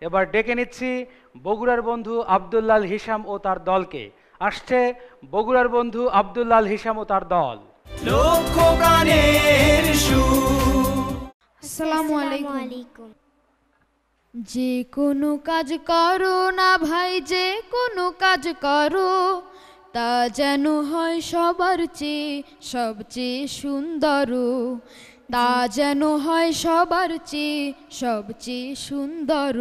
এবার ডেকে নিচ্ছি বগুড়ার বন্ধু আব্দুল্লাল হিসাম ও তার দলকে। আসছে বগুড়ার বন্ধু আব্দুল্লাল হিসাম ও তার দল। আসসালামু আলাইকুম। যে কোনো কাজ করো না ভাই, যে কোনো কাজ করো, তা যেন হয় সবার চেয়ে সবচেয়ে সুন্দর। তা যেন হয় সবার চেয়ে সবচেয়ে সুন্দর।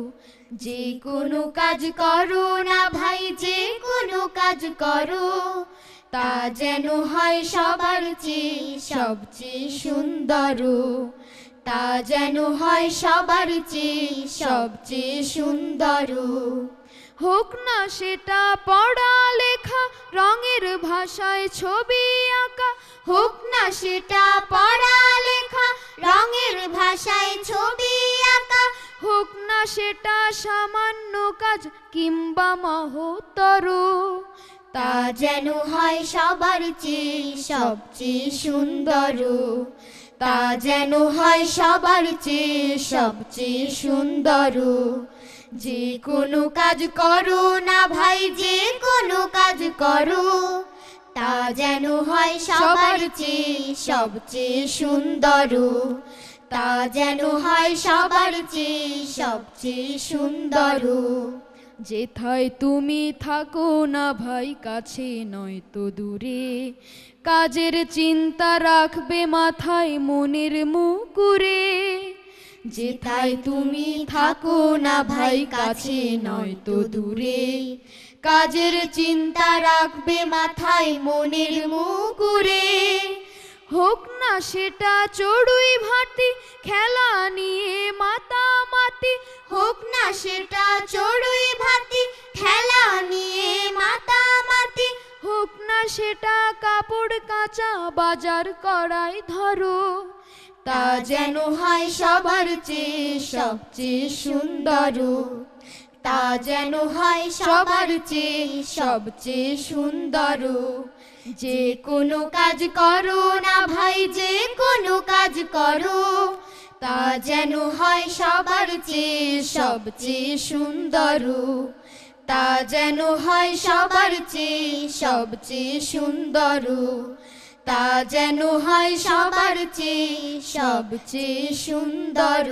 যে কোনো কাজ করো না ভাই, যে কোনো কাজ করো, তা যেন হয় সবার চেয়ে সবচেয়ে সুন্দর। তা যেন হয় সবার চেয়ে সবচেয়ে সুন্দর। হোক না সেটা পড়া লেখা, রঙের ভাষায় ছবি আঁকা। হোক না সেটা পড়া লেখা, রঙের ভাষায় ছবি আঁকা। হোক না সেটা সামান্য কাজ কিংবা মহত্তর। তা যেন হয় সবার চেয়ে সবচেয়ে সুন্দর। তা যেন হয় সবার চেয়ে সবচেয়ে সুন্দর। যে কোনো কাজ করো না ভাই, যে কোনো কাজ করো, তা যেন হয় সবার চেয়ে সবচেয়ে সুন্দর। তা যেন হয় সবার চেয়ে সবচেয়ে সুন্দর। যেথায় তুমি থাকো না ভাই, কাছে নয়তো দূরে, কাজের চিন্তা রাখবে মাথায় মনের মুকুরে। যেথায় তুমি থাকো না ভাই, কাছে নয়তো দূরে, কাজের চিন্তা রাখবে মাথায় মনের মুকুরে। হোক না সেটা চড়ুই ভাতি, খেলা নিয়ে মাতামাতি। হোক না সেটা চড়ুই ভাতি, খেলা নিয়ে মাতামাতি। হোক না সেটা কাপড় কাচা, বাজার করাই ধরো। তা যেন হয় সবার চেয়ে সবচেয়ে সুন্দর। তা যেন হয় সবার চেয়ে সবচেয়ে সুন্দর। যে কোনো কাজ করো না ভাই, যে কোনো কাজ করো, তা যেন হয় সবার চেয়ে সবচেয়ে সুন্দর। তা যেন হয় সবার চেয়ে সবচেয়ে সুন্দর। তা যেন হয় সবার চেয়ে সবচেয়ে সুন্দর।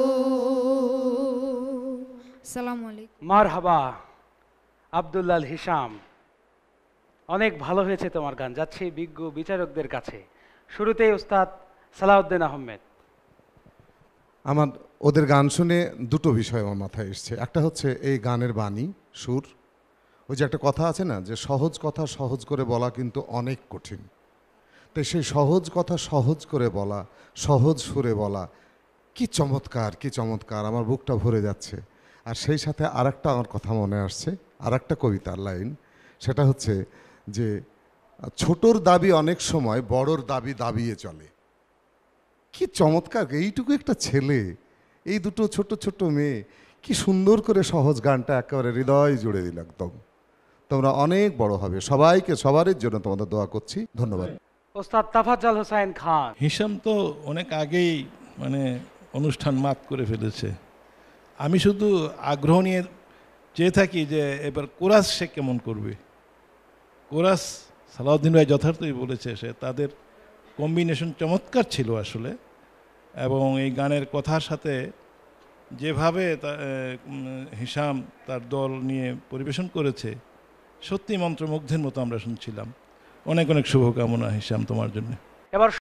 আসসালামু আলাইকুম। মারহাবা আব্দুল্লাল হিসাম, অনেক ভালো হয়েছে তোমার গান। যাচ্ছে বিজ্ঞ বিচারকদের কাছে। শুরুতেই উস্তাদ সালাউদ্দিন আহমেদ। আমার ওদের গান শুনে দুটো বিষয় আমার মাথায় এসছে। একটা হচ্ছে এই গানের বাণী, সুর। ওই যে একটা কথা আছে না, যে সহজ কথা সহজ করে বলা কিন্তু অনেক কঠিন। তো সেই সহজ কথা সহজ করে বলা, সহজ সুরে বলা, কি চমৎকার, কি চমৎকার! আমার বুকটা ভরে যাচ্ছে। আর সেই সাথে আরেকটা আমার কথা মনে আসছে, আরেকটা কবিতার লাইন। সেটা হচ্ছে যে ছোটর দাবি অনেক সময় বড়র দাবি দাবিয়ে চলে। কি চমৎকার! এইটুকু একটা ছেলে, এই দুটো ছোট ছোট মেয়ে, কি সুন্দর করে সহজ গানটা একেবারে হৃদয় জুড়ে দিল একদম। তোমরা অনেক বড় হবে। সবাইকে, সবারই জন্য তোমাদের দোয়া করছি। ধন্যবাদ। ওস্তাদ তাফাজ্জল হোসাইন খান। হিসাম তো অনেক আগেই অনুষ্ঠান মাত করে ফেলেছে। আমি শুধু আগ্রহ নিয়ে চেয়ে থাকি যে এবার কোরাস সে কেমন করবে। কোরাস সালাউদ্দিন ভাই যথার্থই বলেছে, সে তাদের কম্বিনেশন চমৎকার ছিল আসলে। এবং এই গানের কথার সাথে যেভাবে হিসাম তার দল নিয়ে পরিবেশন করেছে, সত্যি মন্ত্রমুগ্ধের মতো আমরা শুনছিলাম। অনেক অনেক শুভকামনা হিসাম তোমার জন্য। এবার